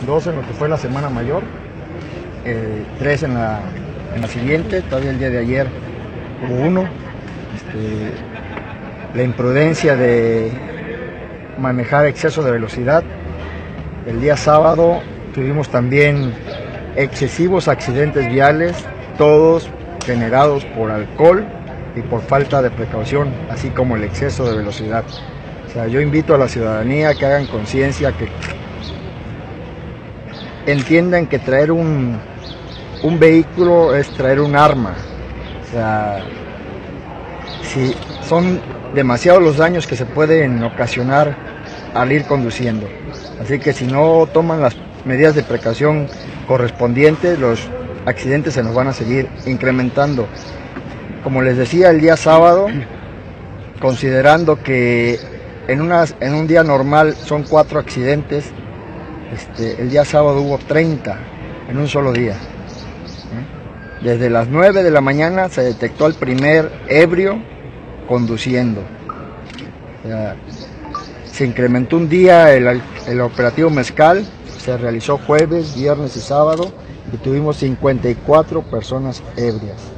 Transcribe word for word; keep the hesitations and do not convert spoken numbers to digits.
dos en lo que fue la Semana Mayor, eh, tres en la, en la siguiente, todavía el día de ayer hubo uno. Este, la imprudencia de manejar exceso de velocidad. El día sábado tuvimos también excesivos accidentes viales, todos generados por alcohol y por falta de precaución, así como el exceso de velocidad. O sea, yo invito a la ciudadanía a que hagan conciencia, que entiendan que traer un, un vehículo es traer un arma. O sea, si son demasiados los daños que se pueden ocasionar al ir conduciendo. Así que si no toman las medidas de precaución correspondientes, los accidentes se nos van a seguir incrementando. Como les decía, el día sábado, considerando que en, una, en un día normal son cuatro accidentes, este, el día sábado hubo treinta en un solo día. Desde las nueve de la mañana se detectó al primer ebrio conduciendo. O sea, se incrementó un día el, el operativo Mezcal, se realizó jueves, viernes y sábado y tuvimos cincuenta y cuatro personas ebrias.